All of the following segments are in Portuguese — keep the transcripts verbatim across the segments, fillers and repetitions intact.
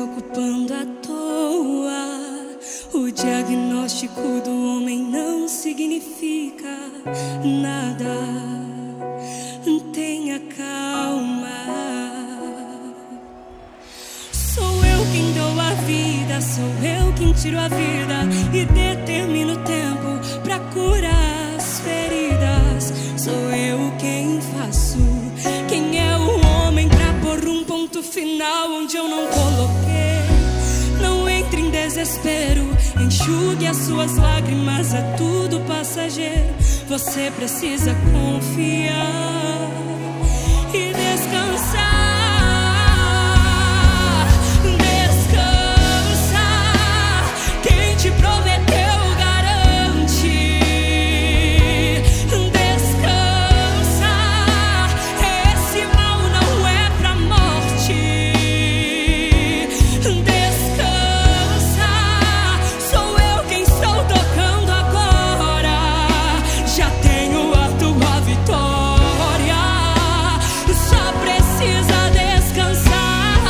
preocupando à toa. O diagnóstico do homem não significa nada. Tenha calma. Sou eu quem dou a vida, sou eu quem tiro a vida e determino o tempo pra curar as feridas. Sou eu quem faço. Quem é o homem pra pôr um ponto final onde eu não coloquei? Não entre em desespero, enxugue as suas lágrimas, é tudo passageiro. Você precisa confiar e descansar. Descansa, quem te prometeu garante. Descansa, esse mal não é pra morte. Descansa, sou eu quem estou tocando agora. Já tenho a tua vitória, só precisa descansar.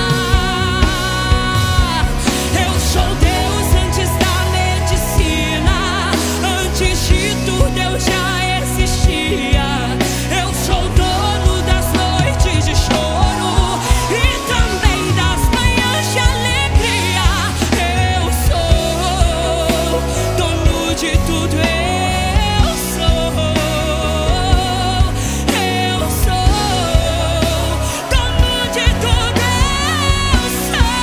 Eu sou Deus antes da medicina, antes de tudo eu já existia. Eu sou dono das noites de choro e também das manhãs de alegria. Eu sou dono de tudo, eu sou. Eu sou dono de tudo, eu sou.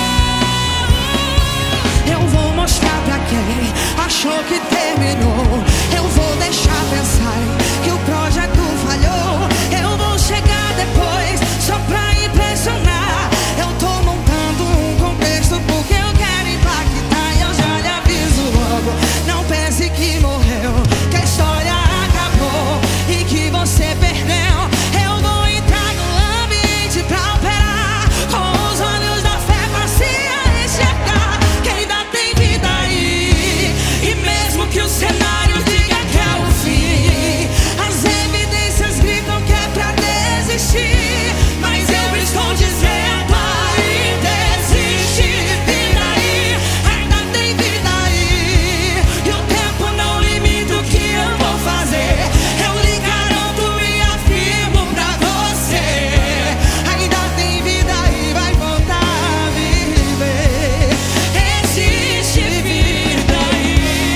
Eu vou mostrar pra quem achou que terminou. Eu vou deixar pensar que o projeto falhou. Eu vou chegar depois só pra impressionar. Eu tô montando um contexto porque eu quero impactar. E eu já lhe aviso logo, não pense que morreu, que a história acabou e que você perdeu. Eu vou entrar no ambiente pra operar com os olhos da fé pra se enxergar que ainda tem vida aí. E mesmo que o cenário diga que é o fim, as evidências gritam que é pra desistir. Mas eu estou dizendo, ainda existe vida aí, ainda tem vida aí. E o tempo não limita o que eu vou fazer. Eu lhe garanto e afirmo pra você, ainda tem vida aí, vai voltar a viver. Existe vida aí.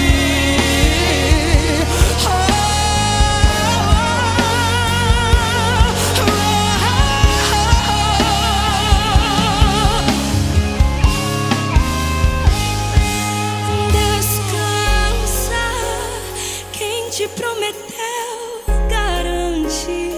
Oh, oh, oh, Descansa, quem te prometeu garante.